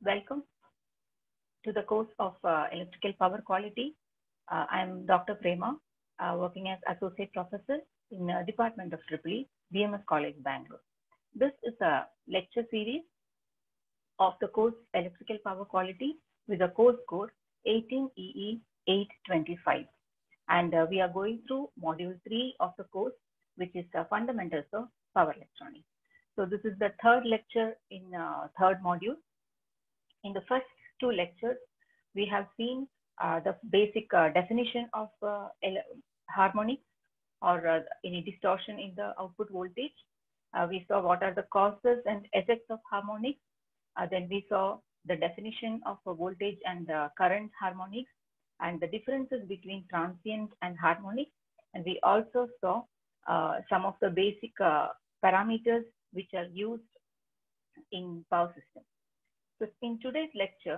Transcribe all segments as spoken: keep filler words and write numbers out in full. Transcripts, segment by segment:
Welcome to the course of uh, Electrical Power Quality. Uh, I am Doctor Prema, uh, working as Associate Professor in uh, Department of Triple E, B M S College, Bangalore. This is a lecture series of the course Electrical Power Quality with a course code eighteen E E eight twenty-five. And uh, we are going through module three of the course, which is uh, Fundamentals of Power Electronics. So this is the third lecture in uh, third module. In the first two lectures, we have seen uh, the basic uh, definition of uh, harmonics or uh, any distortion in the output voltage. Uh, we saw what are the causes and effects of harmonics. Uh, then we saw the definition of uh, voltage and uh, current harmonics and the differences between transient and harmonics. And we also saw uh, some of the basic uh, parameters which are used in power systems. So in today's lecture,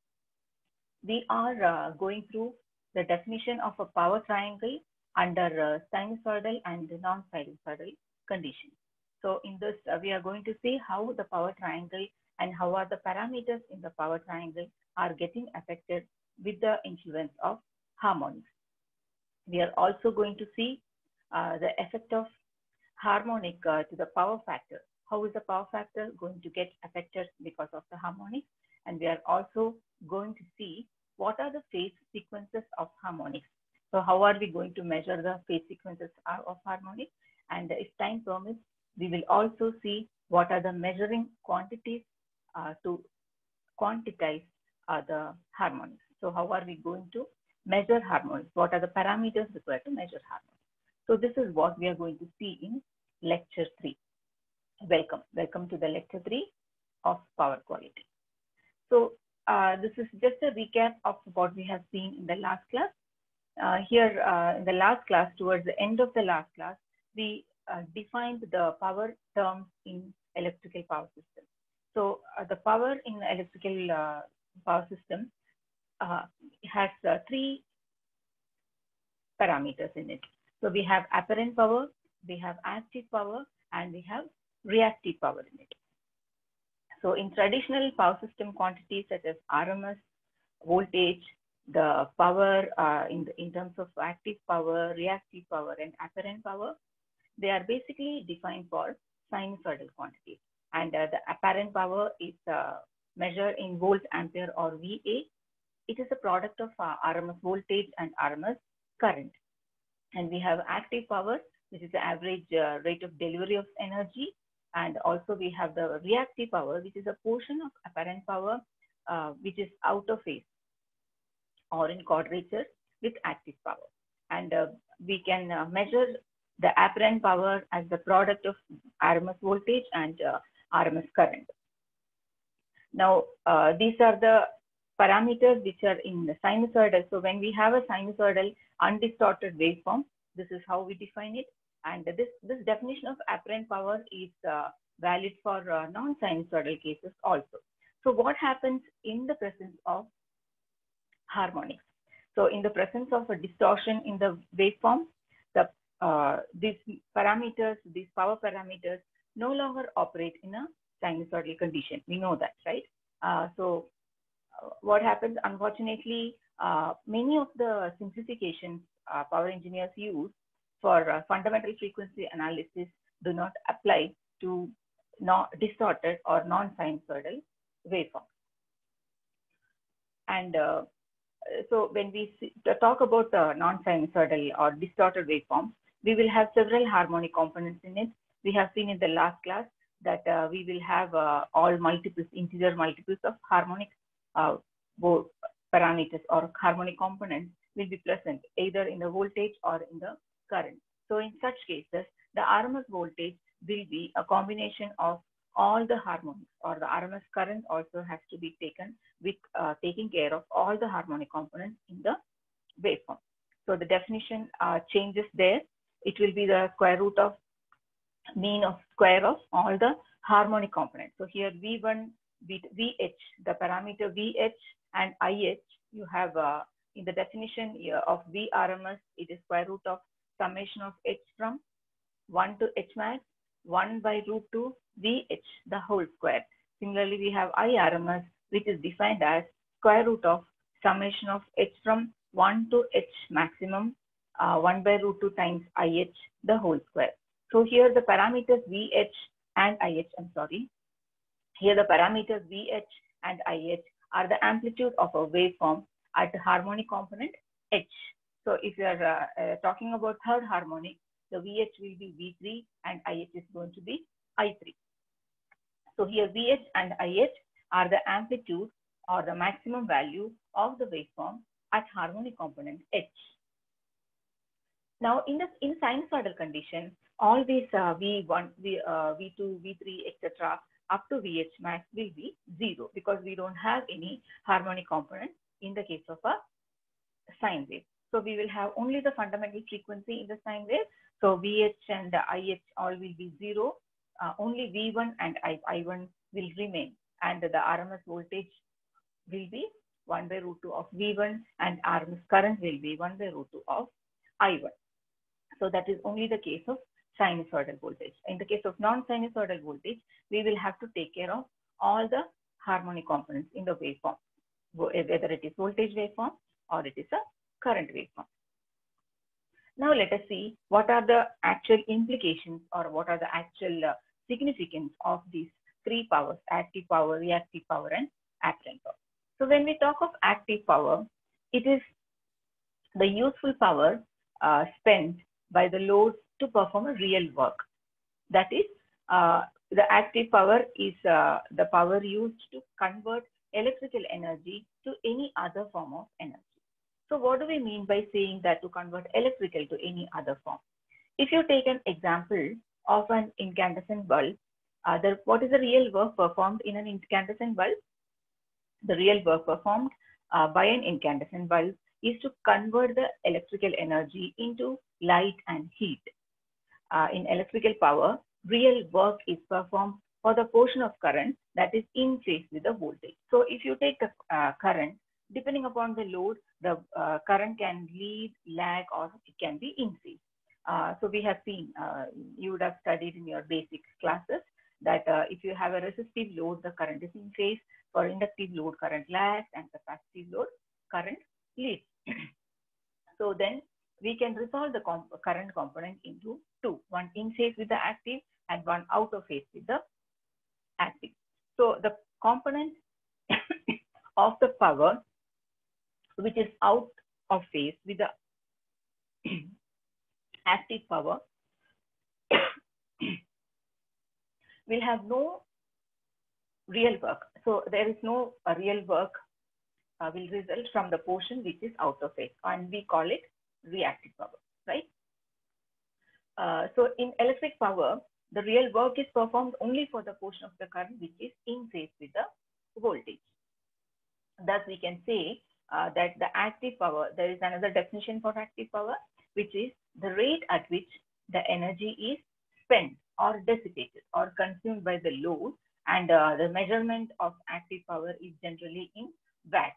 we are uh, going through the definition of a power triangle under uh, sinusoidal and non-sinusoidal conditions. So in this, uh, we are going to see how the power triangle and how are the parameters in the power triangle are getting affected with the influence of harmonics. We are also going to see uh, the effect of harmonic uh, to the power factor. How is the power factor going to get affected because of the harmonics? And we are also going to see what are the phase sequences of harmonics. So how are we going to measure the phase sequences of harmonics? And if time permits, we will also see what are the measuring quantities uh, to quantize uh, the harmonics. So how are we going to measure harmonics? What are the parameters required to measure harmonics? So this is what we are going to see in lecture three. Welcome. Welcome to the lecture three of power quality. So uh, this is just a recap of what we have seen in the last class. Uh, here uh, in the last class, towards the end of the last class, we uh, defined the power terms in electrical power system. So uh, the power in the electrical uh, power system uh, has uh, three parameters in it. So we have apparent power, we have active power, and we have reactive power in it. So in traditional power system quantities such as R M S, voltage, the power uh, in, the, in terms of active power, reactive power, and apparent power, they are basically defined for sinusoidal quantities. And uh, the apparent power is uh, measured in volt ampere or V A. It is a product of uh, R M S voltage and R M S current. And we have active power, which is the average uh, rate of delivery of energy. And also we have the reactive power, which is a portion of apparent power, uh, which is out of phase or in quadrature with active power. And uh, we can uh, measure the apparent power as the product of R M S voltage and uh, R M S current. Now, uh, these are the parameters which are in the sinusoidal. So when we have a sinusoidal undistorted waveform, this is how we define it. And this, this definition of apparent power is uh, valid for uh, non-sinusoidal cases also. So what happens in the presence of harmonics? So in the presence of a distortion in the waveform, the, uh, these parameters, these power parameters no longer operate in a sinusoidal condition. We know that, right? Uh, so uh, what happens, unfortunately, uh, many of the simplifications uh, power engineers use for uh, fundamental frequency analysis do not apply to not distorted or non-sinusoidal waveforms. And uh, so when we see, talk about uh, non-sinusoidal or distorted waveforms, we will have several harmonic components in it. We have seen in the last class that uh, we will have uh, all multiples, integer multiples of harmonic uh, parameters or harmonic components will be present either in the voltage or in the current. So in such cases, the R M S voltage will be a combination of all the harmonics, or the R M S current also has to be taken with uh, taking care of all the harmonic components in the waveform. So the definition uh, changes there. It will be the square root of mean of square of all the harmonic components. So here V one, V H, the parameter V H and I H, you have uh, in the definition of V R M S, it is square root of summation of H from one to H max, one by root two V H, the whole square. Similarly, we have I R M S, which is defined as square root of summation of h from one to h maximum uh, one by root two times ih the whole square. So here the parameters vh and ih, I'm sorry, here the parameters vh and ih are the amplitude of a waveform at the harmonic component h. So if you are uh, uh, talking about third harmonic, the vh will be v three and ih is going to be i three. So here vh and ih are the amplitude or the maximum value of the waveform at harmonic component h. Now in the in sinusoidal condition, all these uh, v one, v, uh, v two, v three, et cetera up to vh max will be zero because we don't have any harmonic component in the case of a sine wave. So we will have only the fundamental frequency in the sine wave. So vh and ih all will be zero. Uh, only v one and I, i1 will remain, and the R M S voltage will be one by root two of v one, and R M S current will be one by root two of i one. So that is only the case of sinusoidal voltage. In the case of non-sinusoidal voltage, we will have to take care of all the harmonic components in the waveform, whether it is voltage waveform or it is a current waveform. Now let us see what are the actual implications or what are the actual uh, significance of these three powers: active power, reactive power, and apparent power. So when we talk of active power, it is the useful power uh, spent by the load to perform a real work. That is, uh, the active power is uh, the power used to convert electrical energy to any other form of energy. So what do we mean by saying that to convert electrical to any other form? If you take an example of an incandescent bulb, uh, the, what is the real work performed in an incandescent bulb? The real work performed uh, by an incandescent bulb is to convert the electrical energy into light and heat. Uh, in electrical power, real work is performed for the portion of current that is in phase with the voltage. So if you take the uh, current, depending upon the load, the uh, current can lead, lag, or it can be in phase. Uh, so we have seen, uh, you would have studied in your basic classes that uh, if you have a resistive load, the current is in phase. For inductive load, current lags, and capacitive load, current leads. So then we can resolve the comp current component into two, one in phase with the active and one out of phase with the active. So the component of the power which is out of phase with the active power will have no real work. So there is no uh, real work uh, will result from the portion which is out of phase, and we call it reactive power, right? Uh, so in electric power, the real work is performed only for the portion of the current which is in phase with the voltage. Thus, we can say uh, that the active power, there is another definition for active power, which is the rate at which the energy is spent or dissipated or consumed by the load, and uh, the measurement of active power is generally in watts.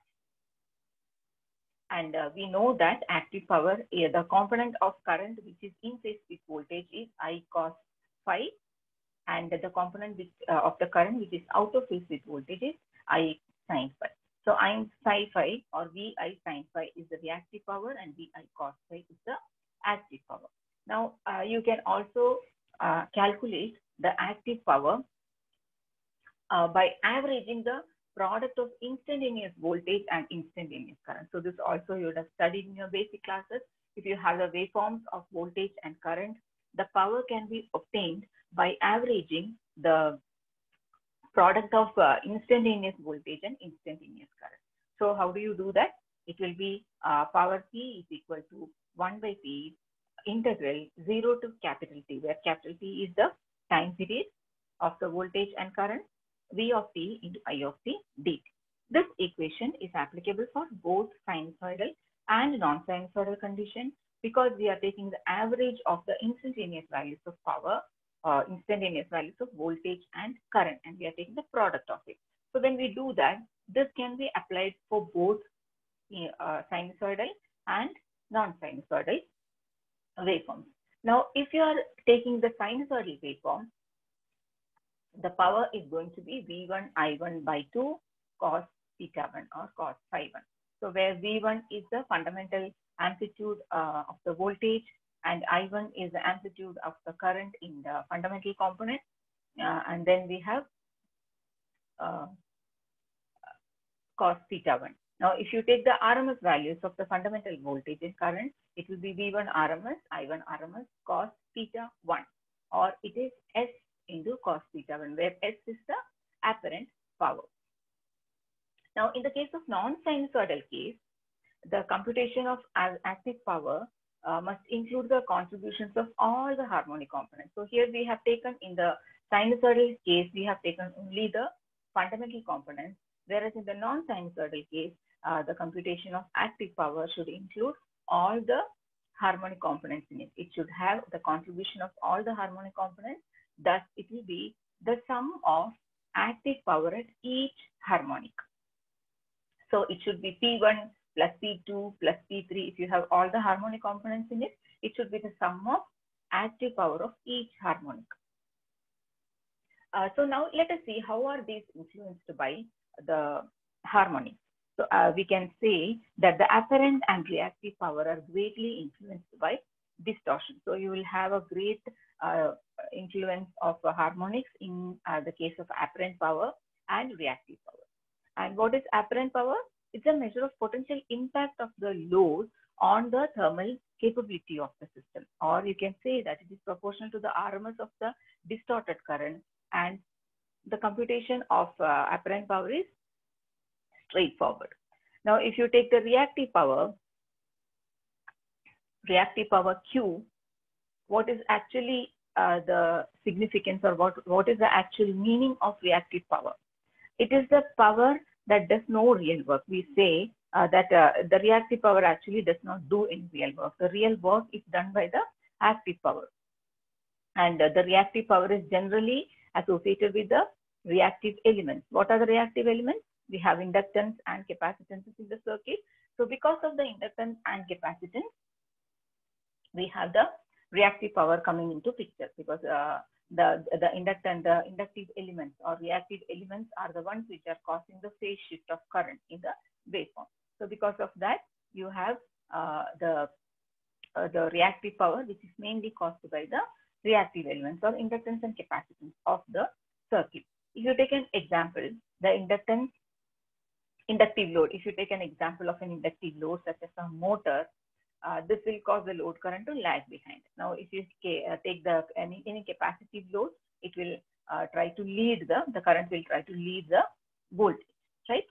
And uh, we know that active power, uh, the component of current which is in phase with voltage is I cos phi, and the component which, uh, of the current which is out of phase with voltage is I sin phi. So I psi phi or V I sin phi is the reactive power, and V I cos phi is the active power. Now uh, you can also uh, calculate the active power uh, by averaging the product of instantaneous voltage and instantaneous current. So this also you would have studied in your basic classes. If you have the waveforms of voltage and current, the power can be obtained by averaging the product of uh, instantaneous voltage and instantaneous current. So how do you do that? It will be uh, power P is equal to one by P integral zero to capital T, where capital T is the time period of the voltage and current, V of t into I of t dt. This equation is applicable for both sinusoidal and non-sinusoidal condition because we are taking the average of the instantaneous values of power, uh, instantaneous values of voltage and current, and we are taking the product of it. So when we do that, this can be applied for both uh, sinusoidal and non-sinusoidal waveforms. Now, if you are taking the sinusoidal waveform, the power is going to be V one I one by two cos theta one or cos phi one. So where V one is the fundamental amplitude uh, of the voltage and I one is the amplitude of the current in the fundamental component. Uh, and then we have uh, cos theta one. Now, if you take the R M S values of the fundamental voltage and current, it will be V one R M S, I one R M S, cos theta one, or it is S into cos theta one, where S is the apparent power. Now, in the case of non-sinusoidal case, the computation of active power uh, must include the contributions of all the harmonic components. So here we have taken, in the sinusoidal case, we have taken only the fundamental components, whereas in the non-sinusoidal case, uh, the computation of active power should include all the harmonic components in it. It should have the contribution of all the harmonic components. Thus, it will be the sum of active power at each harmonic. So it should be P one plus P two plus P three. If you have all the harmonic components in it, it should be the sum of active power of each harmonic. Uh, so now let us see how are these influenced by the harmonics. So uh, we can say that the apparent and reactive power are greatly influenced by distortion. So you will have a great uh, influence of uh, harmonics in uh, the case of apparent power and reactive power. And what is apparent power? It's a measure of potential impact of the load on the thermal capability of the system. Or you can say that it is proportional to the R M S of the distorted current, and the computation of uh, apparent power is straightforward. Now, if you take the reactive power, reactive power Q, what is actually uh, the significance, or what, what is the actual meaning of reactive power? It is the power that does no real work. We say uh, that uh, the reactive power actually does not do any real work. The real work is done by the active power. And uh, the reactive power is generally associated with the reactive elements. What are the reactive elements? We have inductance and capacitances in the circuit. So because of the inductance and capacitance, we have the reactive power coming into picture, because uh, the, the inductance, the inductive elements or reactive elements are the ones which are causing the phase shift of current in the waveform. So because of that, you have uh, the, uh, the reactive power, which is mainly caused by the reactive elements or inductance and capacitance of the circuit. If you take an example, the inductance, inductive load, if you take an example of an inductive load such as a motor, uh, this will cause the load current to lag behind. Now, if you uh, take the any, any capacitive load, it will uh, try to lead the, the current will try to lead the voltage, right?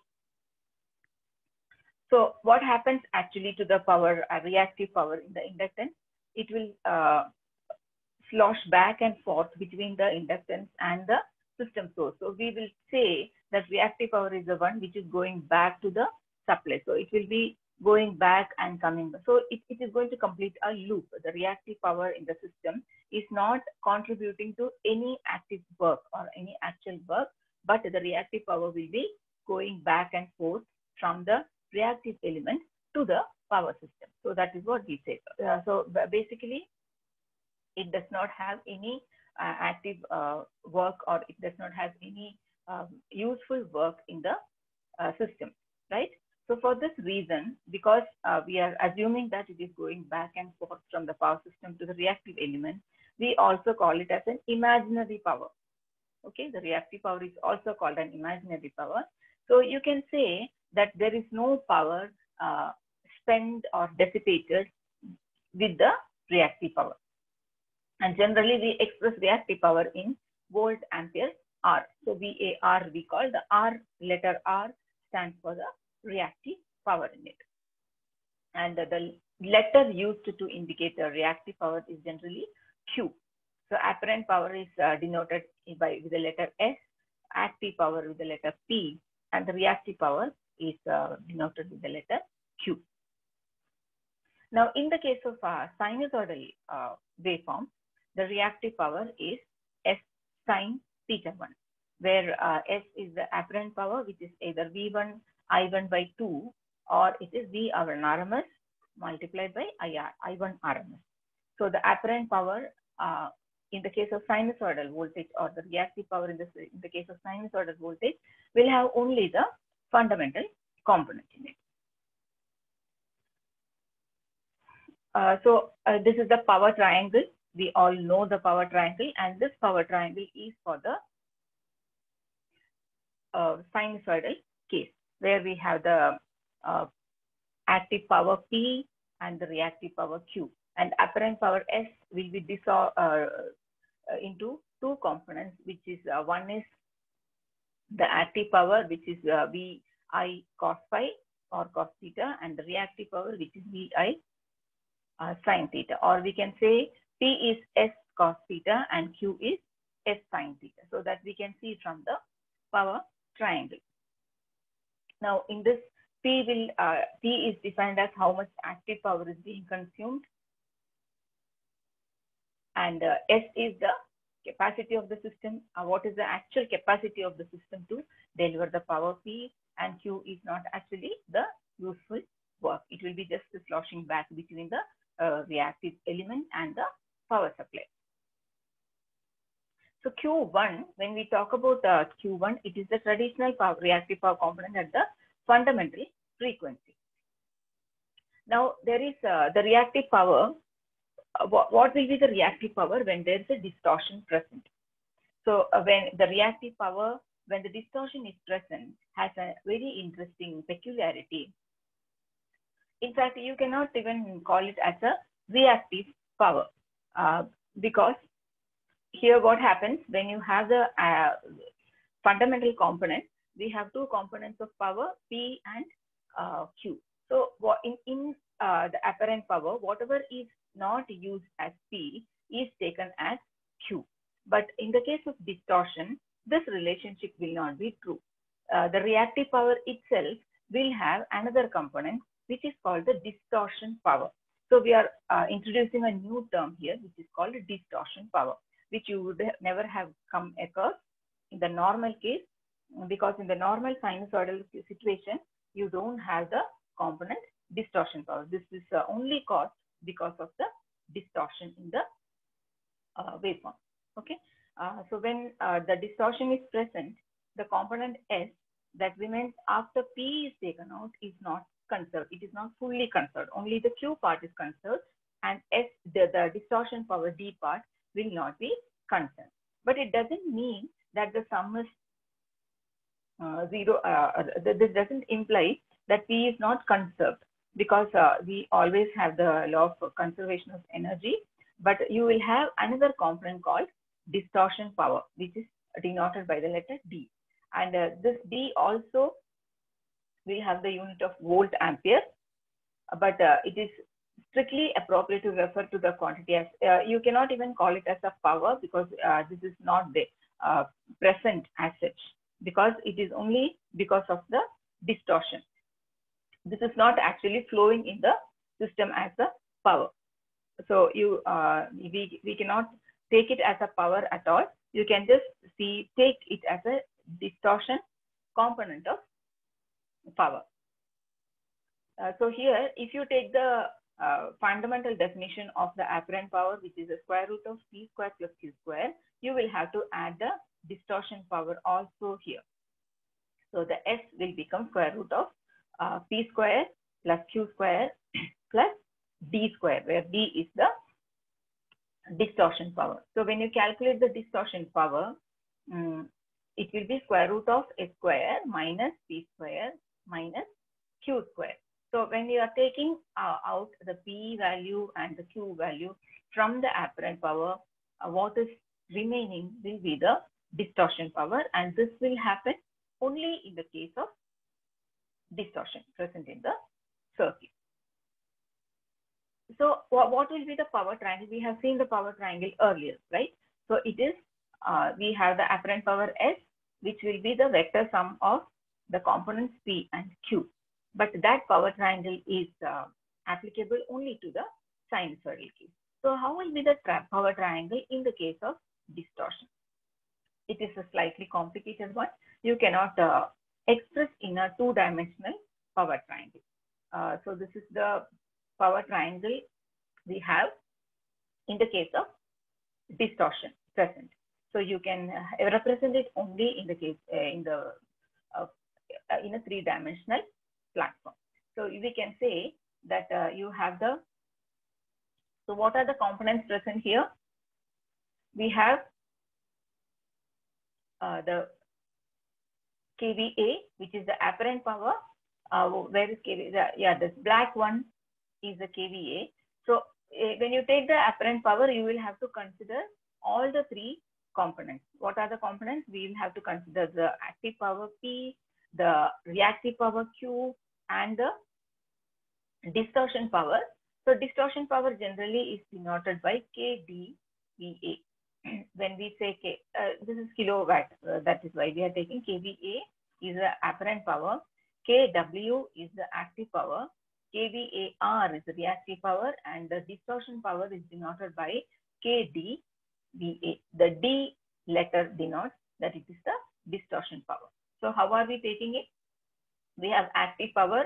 So what happens actually to the power, uh, reactive power in the inductance? It will uh, slosh back and forth between the inductance and the system source. So we will say that reactive power is the one which is going back to the supply. So it will be going back and coming back. So it, it is going to complete a loop. The reactive power in the system is not contributing to any active work or any actual work, but the reactive power will be going back and forth from the reactive element to the power system. So that is what we say. Uh, so basically, it does not have any uh, active uh, work, or it does not have any um, useful work in the uh, system, right? So for this reason, because uh, we are assuming that it is going back and forth from the power system to the reactive element, we also call it as an imaginary power. Okay, the reactive power is also called an imaginary power. So you can say that there is no power uh, spent or dissipated with the reactive power. And generally, we express reactive power in volt ampere R. So V A R we call, the R, letter R stands for the reactive power in it. And the letter used to indicate the reactive power is generally Q. So apparent power is uh, denoted by with the letter S, active power with the letter P, and the reactive power is uh, denoted with the letter Q. Now, in the case of uh, sinusoidal uh, waveform, the reactive power is S sine theta one, where uh, S is the apparent power, which is either V one I one by two, or it is V one R M S multiplied by I R, I one R M S. So the apparent power uh, in the case of sinusoidal voltage, or the reactive power in the, in the case of sinusoidal voltage, will have only the fundamental component in it. Uh, so uh, this is the power triangle. We all know the power triangle, and this power triangle is for the uh, sinusoidal case, where we have the uh, active power P and the reactive power Q, and apparent power S will be dissolved uh, into two components, which is uh, one is the active power, which is uh, V I cos phi or cos theta, and the reactive power, which is V I uh, sin theta, or we can say P is S cos theta and Q is S sin theta. So that we can see from the power triangle. Now in this, P will uh, P is defined as how much active power is being consumed, and uh, S is the capacity of the system. Uh, what is the actual capacity of the system to deliver the power P, and Q is not actually the useful work. It will be just the sloshing back between the uh, reactive element and the power supply. So Q one, when we talk about uh, Q one, it is the traditional power, reactive power component at the fundamental frequency. Now there is uh, the reactive power. Uh, what, what will be the reactive power when there is a distortion present? So uh, when the reactive power, when the distortion is present, has a very interesting peculiarity. In fact, you cannot even call it as a reactive power uh, because here what happens when you have the uh, fundamental component, we have two components of power, P and uh, Q. So what in, in uh, the apparent power, whatever is not used as P is taken as Q. But in the case of distortion, this relationship will not be true. Uh, the reactive power itself will have another component, which is called the distortion power. So we are uh, introducing a new term here, which is called distortion power, which you would never have come across in the normal case, because in the normal sinusoidal situation, you don't have the component distortion power. This is uh, only caused because of the distortion in the uh, waveform. Okay. Uh, so when uh, the distortion is present, the component S that remains after P is taken out is not conserved. It is not fully conserved. Only the Q part is conserved, and S, the, the distortion power D part will not be conserved. But it doesn't mean that the sum is uh, zero. Uh, this doesn't imply that P is not conserved, because uh, we always have the law of conservation of energy. But you will have another component called distortion power, which is denoted by the letter D. And uh, this D also will have the unit of volt ampere, but uh, it is strictly appropriate to refer to the quantity as, uh, you cannot even call it as a power, because uh, this is not the, uh, present as such, because it is only because of the distortion. This is not actually flowing in the system as a power. So you uh, we, we cannot take it as a power at all. You can just see take it as a distortion component of power. Uh, so here, if you take the uh, fundamental definition of the apparent power, which is the square root of P square plus Q square, you will have to add the distortion power also here. So the S will become square root of uh, P square plus Q square plus D square, where D is the distortion power. So when you calculate the distortion power, um, it will be square root of S square minus P square minus Q square. So when you are taking uh, out the P value and the Q value from the apparent power, uh, what is remaining will be the distortion power, and this will happen only in the case of distortion present in the circuit. So what will be the power triangle? We have seen the power triangle earlier, right? So it is, uh, we have the apparent power S, which will be the vector sum of the components P and Q. But that power triangle is uh, applicable only to the sinusoidal case. So how will be the power triangle in the case of distortion? It is a slightly complicated one. You cannot uh, express in a two-dimensional power triangle. Uh, so this is the power triangle we have in the case of distortion present. So you can uh, represent it only in the case uh, in the uh, uh, in a three-dimensional platform. So we can say that uh, you have the, so what are the components present here? We have uh, the K V A, which is the apparent power. Uh, where is K V A? The, yeah, this black one is the K V A. So uh, when you take the apparent power, you will have to consider all the three components. What are the components? We will have to consider the active power P, the reactive power Q, and the distortion power. So distortion power generally is denoted by K D V A. When we say K, uh, this is kilowatt, uh, that is why we are taking K V A is the apparent power, K W is the active power, K V A R is the reactive power, and the distortion power is denoted by K D V A. The D letter denotes that it is the distortion power. So how are we taking it? We have active power,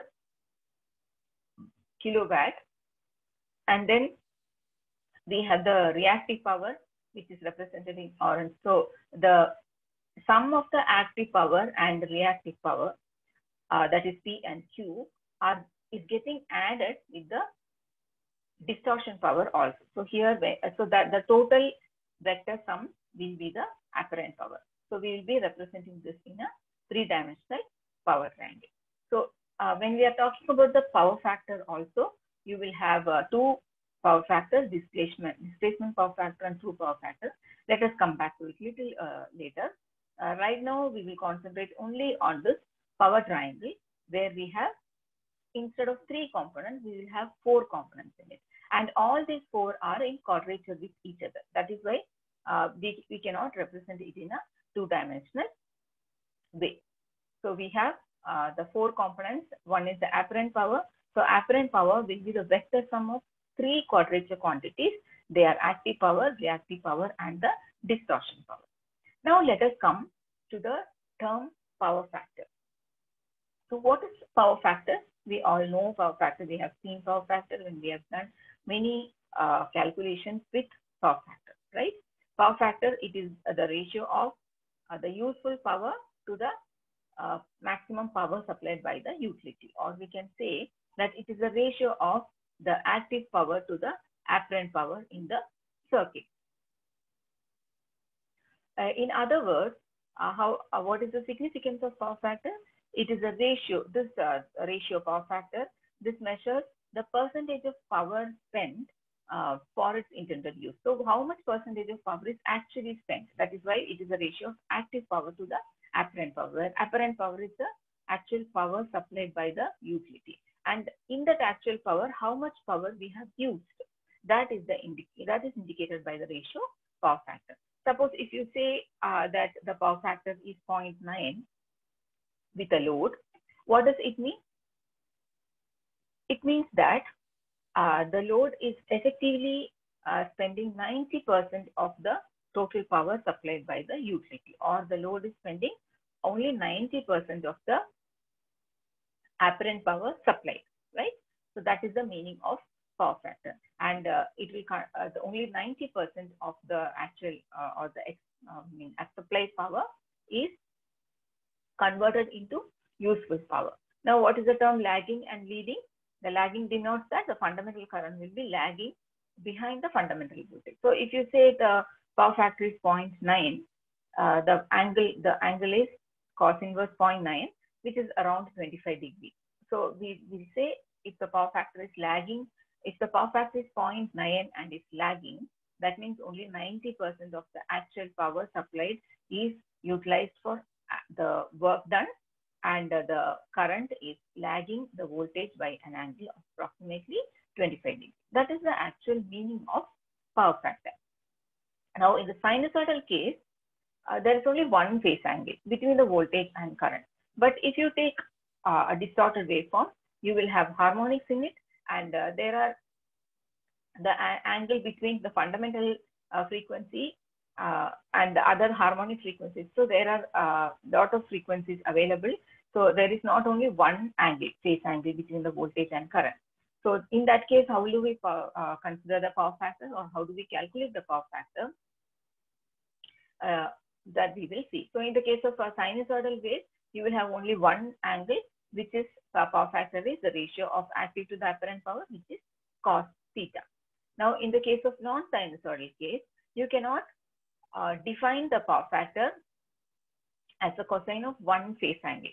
kilowatt, and then we have the reactive power, which is represented in orange. So the sum of the active power and reactive power, uh, that is P and Q, are is getting added with the distortion power also. So here, so that the total vector sum will be the apparent power. So we will be representing this in a three-dimensional power triangle. So uh, when we are talking about the power factor also, you will have uh, two power factors, displacement, displacement power factor and true power factor. Let us come back to it little uh, later. Uh, right now, we will concentrate only on this power triangle, where we have, instead of three components, we will have four components in it. And all these four are in quadrature with each other. That is why uh, we, we cannot represent it in a two-dimensional way. So we have uh, the four components. One is the apparent power. So apparent power will be the vector sum of three quadrature quantities. They are active power, reactive power, and the distortion power. Now let us come to the term power factor. So what is power factor? We all know power factor. We have seen power factor when we have done many uh, calculations with power factor, right? Power factor, it is uh, the ratio of uh, the useful power to the uh, maximum power supplied by the utility, or we can say that it is the ratio of the active power to the apparent power in the circuit. Uh, in other words, uh, how uh, what is the significance of power factor? It is a ratio, this uh, ratio power factor, this measures the percentage of power spent uh, for its intended use. So how much percentage of power is actually spent? That is why it is a ratio of active power to the apparent power, where apparent power is the actual power supplied by the utility. And in that actual power, how much power we have used, that is the indicator, that is indicated by the ratio power factor. Suppose if you say uh, that the power factor is zero point nine with a load, what does it mean? It means that uh, the load is effectively uh, spending ninety percent of the total power supplied by the utility, or the load is spending only ninety percent of the apparent power supplied, right? So that is the meaning of power factor, and uh, it will uh, the only ninety percent of the actual uh, or the uh, mean supplied power is converted into useful power. Now, what is the term lagging and leading? The lagging denotes that the fundamental current will be lagging behind the fundamental voltage. So if you say the power factor is zero point nine, uh, the angle the angle is cos inverse zero point nine, which is around twenty-five degrees. So we will say if the power factor is lagging, if the power factor is zero point nine and it's lagging, that means only ninety percent of the actual power supplied is utilized for the work done, and uh, the current is lagging the voltage by an angle of approximately twenty-five degrees. That is the actual meaning of power factor. Now, in the sinusoidal case, uh, there is only one phase angle between the voltage and current. But if you take uh, a distorted waveform, you will have harmonics in it, and uh, there are the angle between the fundamental uh, frequency uh, and the other harmonic frequencies. So there are a uh, lot of frequencies available. So there is not only one angle, phase angle between the voltage and current. So in that case, how do we uh, consider the power factor, or how do we calculate the power factor? Uh, that we will see. So in the case of a sinusoidal wave, you will have only one angle, which is uh, power factor is the ratio of active to the apparent power, which is cos theta. Now, in the case of non-sinusoidal case, you cannot uh, define the power factor as a cosine of one phase angle.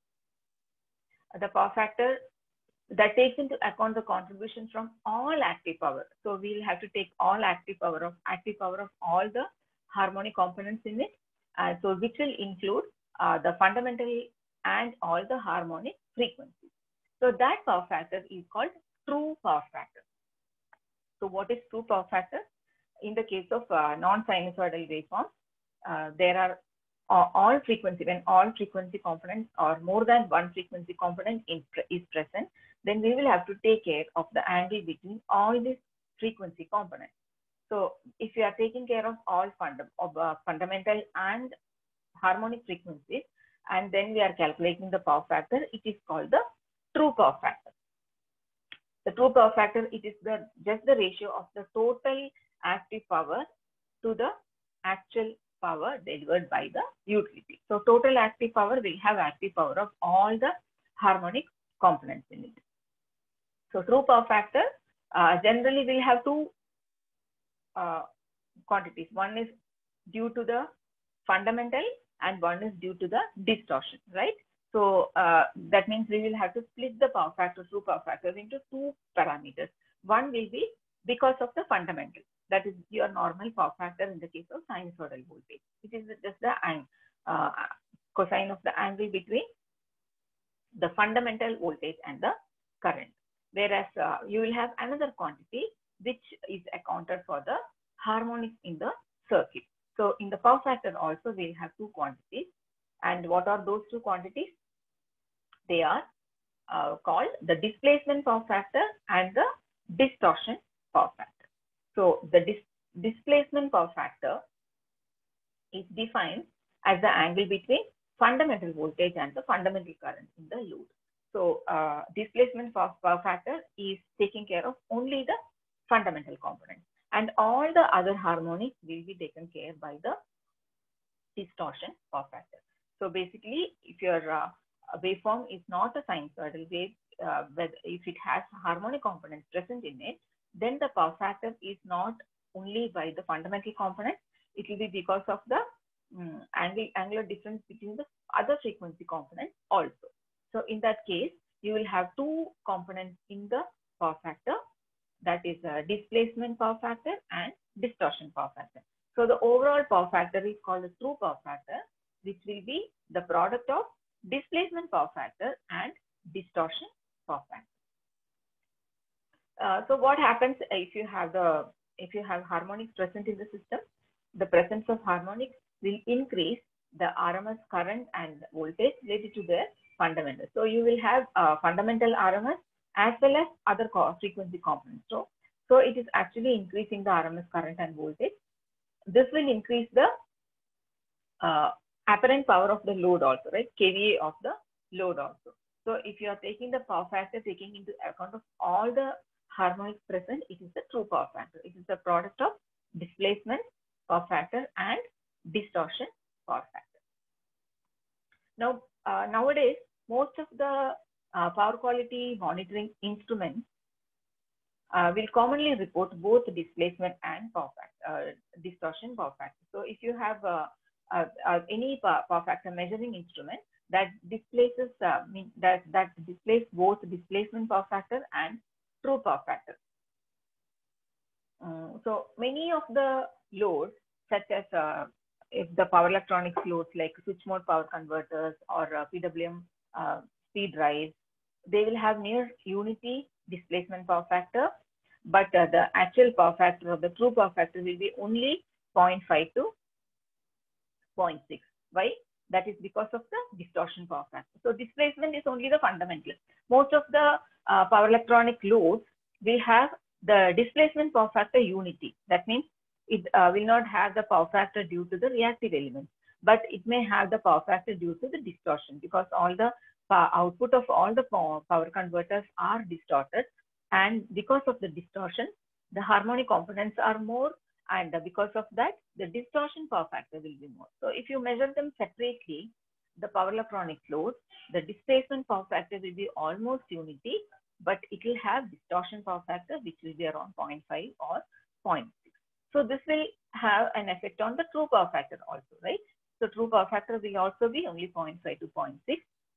The power factor that takes into account the contribution from all active power. So we'll have to take all active power of active power of all the harmonic components in it. Uh, so which will include uh, the fundamental and all the harmonic frequencies. So that power factor is called true power factor. So what is true power factor? In the case of uh, non-sinusoidal waveforms, uh, there are uh, all frequency, when all frequency components or more than one frequency component in, is present, then we will have to take care of the angle between all these frequency components. So if you are taking care of all funda of, uh, fundamental and harmonic frequencies, and then we are calculating the power factor, it is called the true power factor. The true power factor, it is the just the ratio of the total active power to the actual power delivered by the utility. So total active power will have active power of all the harmonic components in it. So true power factor uh, generally will have two uh, quantities. One is due to the fundamental and one is due to the distortion, right? So uh, that means we will have to split the power factor, true power factors into two parameters. One will be because of the fundamental, that is your normal power factor in the case of sinusoidal voltage. It is just the uh, cosine of the angle between the fundamental voltage and the current. Whereas uh, you will have another quantity which is accounted for the harmonics in the circuit. So in the power factor also we'll have two quantities. And what are those two quantities? They are uh, called the displacement power factor and the distortion power factor. So the dis displacement power factor is defined as the angle between fundamental voltage and the fundamental current in the load. So uh, displacement power factor is taking care of only the fundamental component, and all the other harmonics will be taken care by the distortion power factor. So basically, if your uh, waveform is not a sinusoidal wave, uh, but if it has harmonic components present in it, then the power factor is not only by the fundamental component, it will be because of the um, angle, angular difference between the other frequency components also. So in that case, you will have two components in the power factor, that is a displacement power factor and distortion power factor. So the overall power factor is called the true power factor, which will be the product of displacement power factor and distortion power factor. Uh, so what happens if you have the if you have harmonics present in the system? The presence of harmonics will increase the R M S current and voltage related to their fundamental. So you will have uh, fundamental R M S as well as other frequency components. So, so it is actually increasing the R M S current and voltage. This will increase the uh, apparent power of the load also, right? K V A of the load also. So if you are taking the power factor, taking into account of all the harmonics present, it is the true power factor. It is the product of displacement power factor and distortion power factor. Now, uh, nowadays, most of the uh, power quality monitoring instruments uh, will commonly report both displacement and power factor, uh, distortion power factor. So if you have uh, uh, uh, any power factor measuring instrument that displaces uh, mean that that displays both displacement power factor and true power factor. Um, so many of the loads, such as uh, if the power electronics loads like switch mode power converters or uh, P W M uh, speed drives, they will have near unity displacement power factor, but uh, the actual power factor of the true power factor will be only zero point five to zero point six. Why? That is because of the distortion power factor. So displacement is only the fundamental. Most of the uh, power electronic loads will have the displacement power factor unity. That means it uh, will not have the power factor due to the reactive elements, but it may have the power factor due to the distortion, because all the uh, output of all the power converters are distorted, and because of the distortion, the harmonic components are more, and because of that, the distortion power factor will be more. So if you measure them separately, the power electronic load, the displacement power factor will be almost unity, but it will have distortion power factor, which will be around zero point five or zero point six. So this will have an effect on the true power factor also, right? So true power factor will also be only zero point five to zero point six.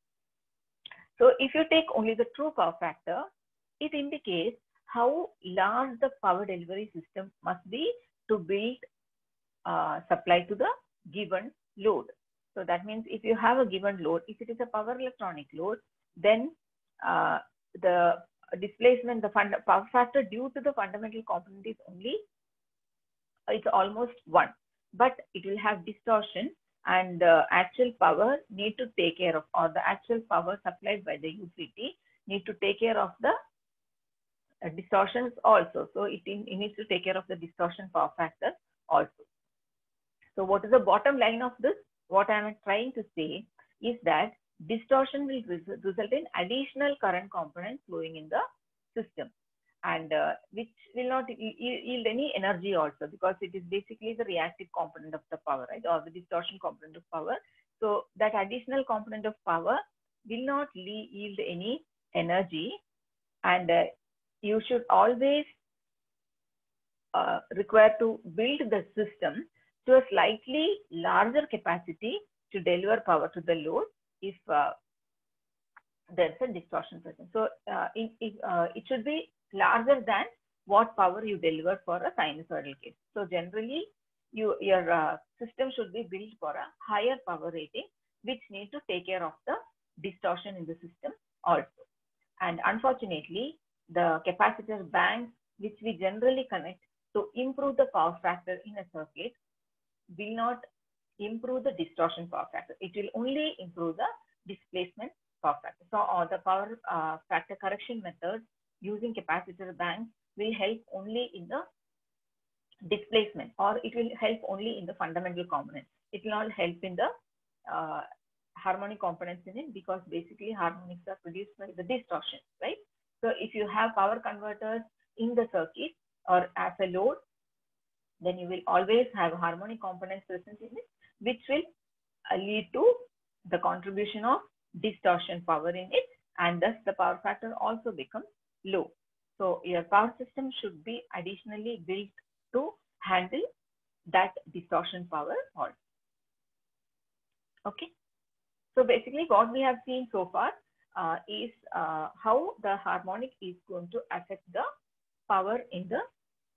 So if you take only the true power factor, it indicates how large the power delivery system must be to build uh, supply to the given load. So that means if you have a given load, if it is a power electronic load, then uh, the displacement, the fund, power factor due to the fundamental component is only, it's almost one, but it will have distortion, and the actual power need to take care of, or the actual power supplied by the utility need to take care of the uh, distortions also. So it, in, it needs to take care of the distortion power factor also. So what is the bottom line of this? What I am trying to say is that distortion will result in additional current components flowing in the system, and uh, which will not yield any energy also, because it is basically the reactive component of the power, right, or the distortion component of power. So that additional component of power will not yield any energy, and uh, you should always uh, require to build the system to a slightly larger capacity to deliver power to the load if uh, there's a distortion present. So uh, it, it, uh, it should be larger than what power you deliver for a sinusoidal case. So generally, you, your uh, system should be built for a higher power rating, which need to take care of the distortion in the system also. And unfortunately, the capacitor banks, which we generally connect to improve the power factor in a circuit, will not improve the distortion power factor. It will only improve the displacement power factor. So uh, the power uh, factor correction methods using capacitor banks will help only in the displacement, or it will help only in the fundamental components. It will not help in the uh, harmonic components in it, because basically harmonics are produced by the distortion, right? So if you have power converters in the circuit or as a load, then you will always have harmonic components present in it, which will uh, lead to the contribution of distortion power in it, and thus the power factor also becomes low. So your power system should be additionally built to handle that distortion power also. Okay. So basically what we have seen so far uh, is uh, how the harmonic is going to affect the power in the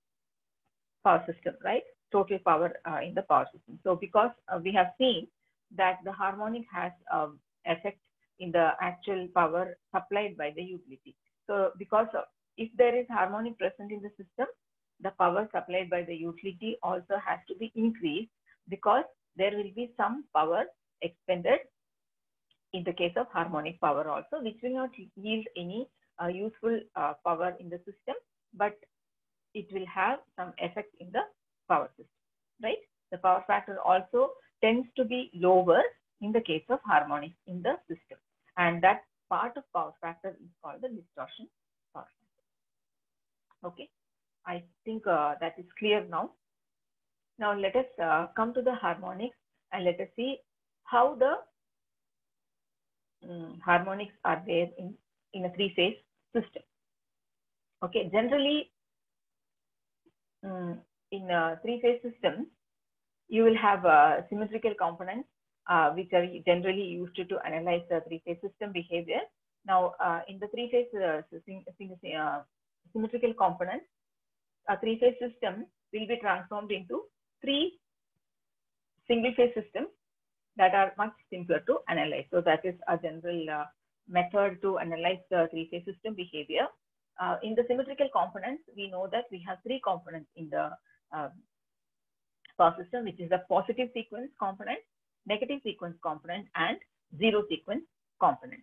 power system, right? Total power uh, in the power system. So because uh, we have seen that the harmonic has um, effect in the actual power supplied by the utility. So because of, if there is harmonic present in the system, the power supplied by the utility also has to be increased, because there will be some power expended in the case of harmonic power also, which will not yield any uh, useful uh, power in the system, but it will have some effect in the power system, right? The power factor also tends to be lower in the case of harmonics in the system, and that part of power factor is called the distortion power factor. Okay, I think uh, that is clear now. Now let us uh, come to the harmonics, and let us see how the um, harmonics are there in, in a three-phase system. Okay, generally um, in a three-phase system, you will have uh, symmetrical components, uh, which are generally used to, to analyze the three-phase system behavior. Now, uh, in the three-phase uh, uh, symmetrical components, a three-phase system will be transformed into three single-phase systems that are much simpler to analyze. So that is a general uh, method to analyze the three-phase system behavior. Uh, in the symmetrical components, we know that we have three components in the uh, power system, which is the positive sequence component, negative sequence component, and zero sequence component.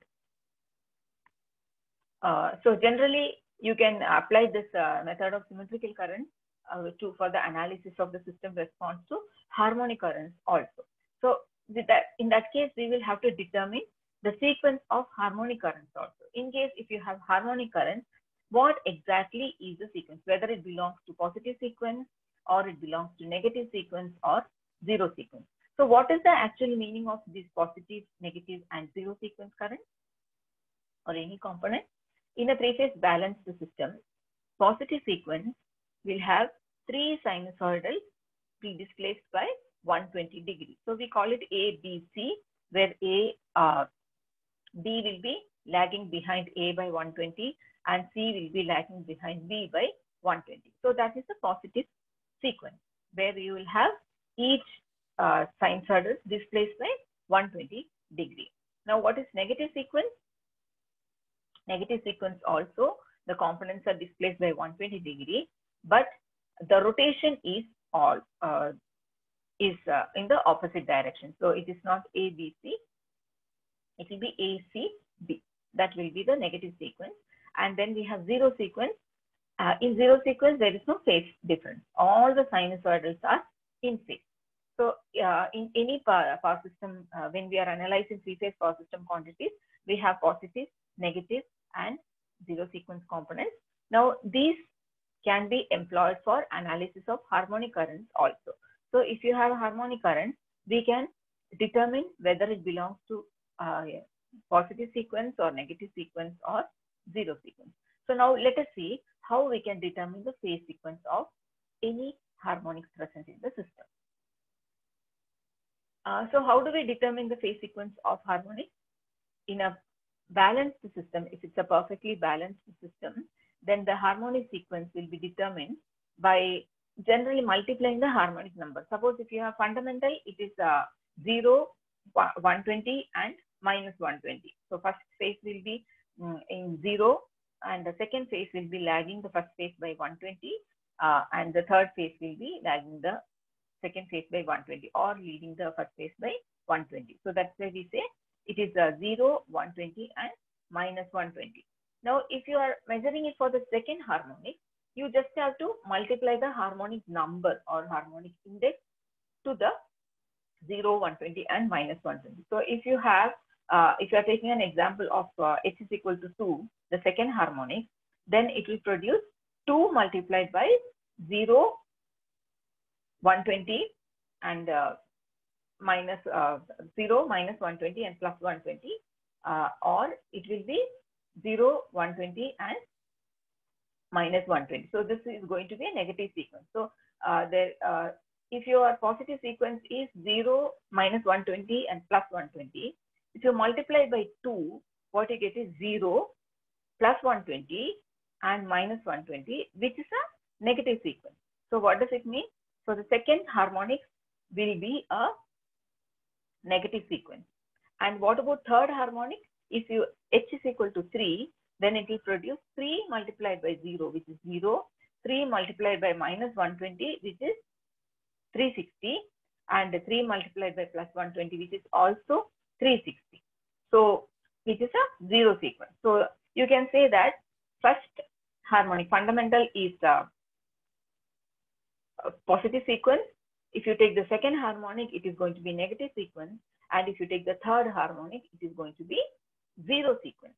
Uh, so generally, you can apply this uh, method of symmetrical current uh, to for the analysis of the system response to harmonic currents also. So with that, in that case, we will have to determine the sequence of harmonic currents also. In case if you have harmonic currents, what exactly is the sequence, whether it belongs to positive sequence or it belongs to negative sequence or zero sequence. So what is the actual meaning of this positive, negative, and zero sequence current or any component? In a three-phase balanced system, positive sequence will have three sinusoidals be displaced by one hundred twenty degrees. So we call it A, B, C, where A, uh, B will be lagging behind A by one hundred twenty and C will be lagging behind B by one hundred twenty. So that is the positive sequence where you will have each uh, sinusoidal displaced by one hundred twenty degrees. Now what is negative sequence? Negative sequence also, the components are displaced by one hundred twenty degrees, but the rotation is all uh, is uh, in the opposite direction. So it is not A, B, C. It will be A, C, B. That will be the negative sequence. And then we have zero sequence. Uh, in zero sequence, there is no phase difference. All the sinusoidals are in phase. So uh, in any power, power system, uh, when we are analyzing three-phase power system quantities, we have positive, negative, and zero sequence components. Now, these can be employed for analysis of harmonic currents also. So if you have a harmonic current, we can determine whether it belongs to uh, positive sequence or negative sequence or zero sequence. So now let us see how we can determine the phase sequence of any harmonics present in the system. Uh, so how do we determine the phase sequence of harmonics? In a balanced system, if it's a perfectly balanced system, then the harmonic sequence will be determined by generally multiplying the harmonic number. Suppose if you have fundamental, it is uh, zero, one hundred twenty and minus one hundred twenty. So first phase will be um, in zero and the second phase will be lagging the first phase by one hundred twenty uh, and the third phase will be lagging the second phase by one hundred twenty or leading the first phase by one hundred twenty. So that's why we say it is uh, zero, one hundred twenty and minus one hundred twenty. Now, if you are measuring it for the second harmonic, you just have to multiply the harmonic number or harmonic index to the zero, one hundred twenty and minus one hundred twenty. So if you have, uh, if you are taking an example of uh, h is equal to two, the second harmonic, then it will produce two multiplied by zero, one hundred twenty and uh, minus uh, zero, minus one hundred twenty and plus one hundred twenty, uh, or it will be zero, one hundred twenty and minus one hundred twenty. So this is going to be a negative sequence. So uh, there, uh, if your positive sequence is zero, minus one hundred twenty and plus one hundred twenty, if you multiply by two, what you get is zero, plus one hundred twenty and minus one hundred twenty, which is a negative sequence. So what does it mean? So the second harmonic will be a negative sequence. And what about third harmonic? If you h is equal to three, then it will produce three multiplied by zero, which is zero, three multiplied by minus one hundred twenty, which is three hundred sixty, and three multiplied by plus one hundred twenty, which is also three hundred sixty. So, which is a zero sequence. So, you can say that first harmonic fundamental is a, a positive sequence. If you take the second harmonic, it is going to be negative sequence. And if you take the third harmonic, it is going to be zero sequence.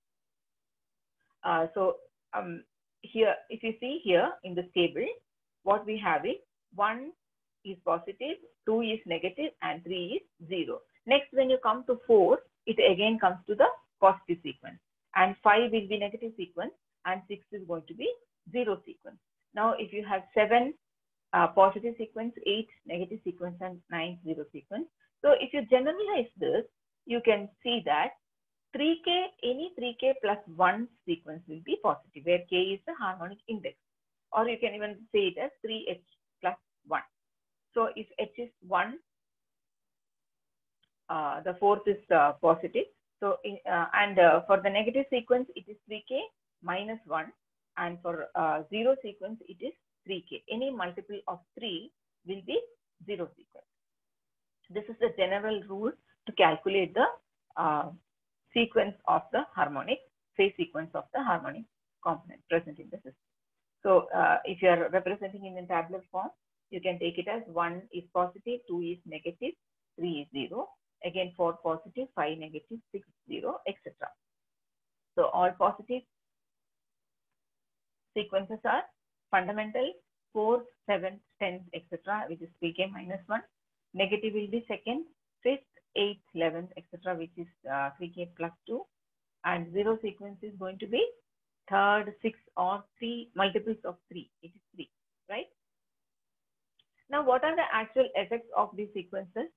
Uh, so um, here, if you see here in this table, what we have is one is positive, two is negative, and three is zero. Next, when you come to four, it again comes to the positive sequence. And five will be negative sequence, and six is going to be zero sequence. Now, if you have seven uh, positive sequence, eight negative sequence, and nine zero sequence. So if you generalize this, you can see that three K, any three K plus one sequence will be positive, where K is the harmonic index. Or you can even say it as three H plus one. So if H is one, uh, the fourth is uh, positive. So in, uh, and uh, for the negative sequence, it is three K minus one. And for uh, zero sequence, it is three K. Any multiple of three will be zero sequence. This is the general rule to calculate the uh, sequence of the harmonic, phase sequence of the harmonic component present in the system. So uh, if you are representing in a tabular form, you can take it as one is positive, two is negative, three is zero. Again, four positive, five negative, six zero, et cetera. So all positive sequences are fundamental, fourth, seventh, tenth, et cetera, which is three K minus one. Negative will be second, fifth, eighth, eleventh, et cetera, which is uh, three k plus two. And zero sequence is going to be third, sixth, or three multiples of three. It is three, right? Now, what are the actual effects of these sequences?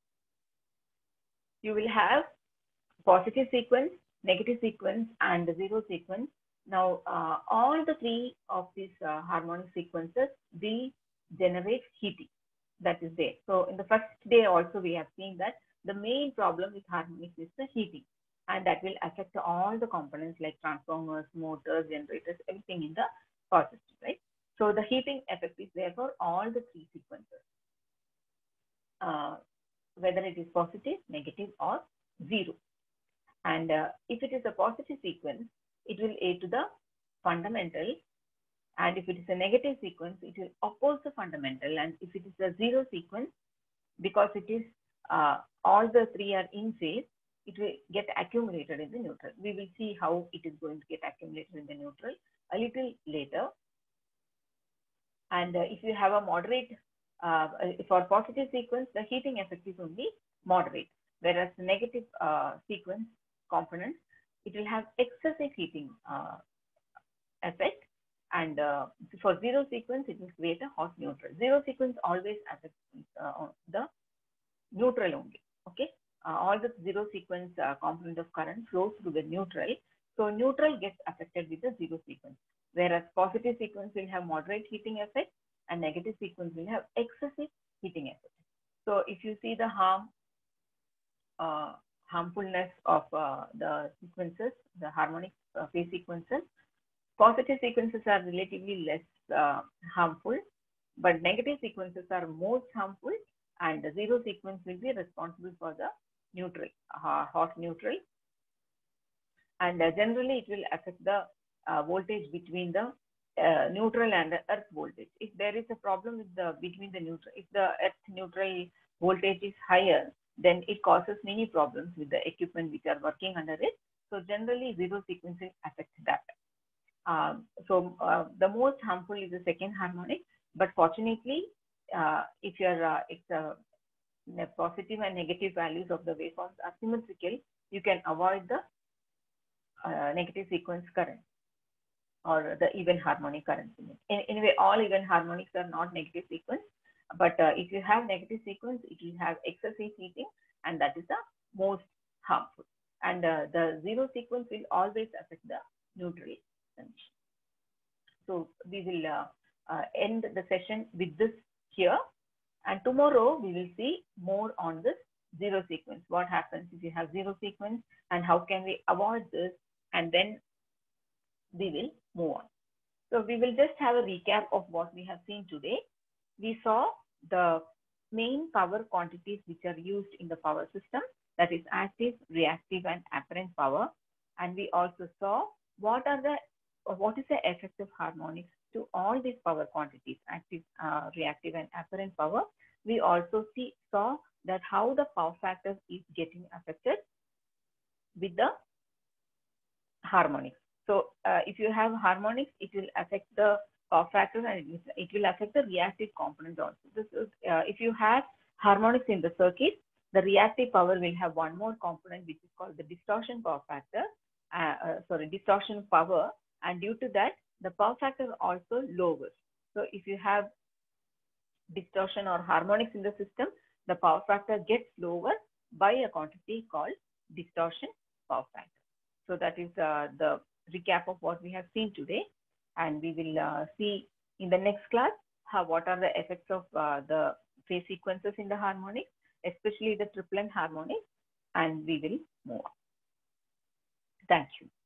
You will have positive sequence, negative sequence, and zero sequence. Now, uh, all the three of these uh, harmonic sequences will generate heating. That is there. So, in the first day also, we have seen that the main problem with harmonics is the heating, and that will affect all the components like transformers, motors, generators, everything in the power system, right? So, the heating effect is there for all the three sequences, uh, whether it is positive, negative, or zero. And uh, if it is a positive sequence, it will aid to the fundamental. And if it is a negative sequence, it will oppose the fundamental. And if it is a zero sequence, because it is uh, all the three are in phase, it will get accumulated in the neutral. We will see how it is going to get accumulated in the neutral a little later. And uh, if you have a moderate, uh, for positive sequence, the heating effect is only moderate, whereas the negative uh, sequence components, it will have excessive heating uh, effect. And uh, for zero sequence, it will create a hot neutral. Zero sequence always affects uh, the neutral only. Okay, uh, all the zero sequence uh, component of current flows through the neutral. So neutral gets affected with the zero sequence, whereas positive sequence will have moderate heating effect and negative sequence will have excessive heating effect. So if you see the harm, uh, harmfulness of uh, the sequences, the harmonic uh, phase sequences, positive sequences are relatively less uh, harmful, but negative sequences are most harmful, and the zero sequence will be responsible for the neutral, uh, hot neutral. And uh, generally, it will affect the uh, voltage between the uh, neutral and the earth voltage. If there is a problem with the between the neutral, if the earth neutral voltage is higher, then it causes many problems with the equipment which are working under it. So generally, zero sequence will affect that. Um, so uh, the most harmful is the second harmonic, but fortunately, uh, if your uh, it's uh, the positive and negative values of the waveforms are symmetrical, you can avoid the uh, negative sequence current or the even harmonic current. In, anyway, all even harmonics are not negative sequence, but uh, if you have negative sequence, it will have excessive heating, and that is the most harmful. And uh, the zero sequence will always affect the neutral condition. So we will uh, uh, end the session with this here, and tomorrow we will see more on this zero sequence. What happens if you have zero sequence, and how can we avoid this, and then we will move on. So we will just have a recap of what we have seen today. We saw the main power quantities which are used in the power system, that is active, reactive, and apparent power. And we also saw what are the what is the effect of harmonics to all these power quantities, active, uh, reactive, and apparent power. We also see saw that how the power factor is getting affected with the harmonics. So uh, if you have harmonics, it will affect the power factor, and it will affect the reactive component also. This is, uh, if you have harmonics in the circuit, the reactive power will have one more component which is called the distortion power factor, uh, uh, sorry, distortion power, and due to that, the power factor also lowers. So if you have distortion or harmonics in the system, the power factor gets lower by a quantity called distortion power factor. So that is uh, the recap of what we have seen today, and we will uh, see in the next class how what are the effects of uh, the phase sequences in the harmonics, especially the triplet harmonics, and we will move on. Thank you.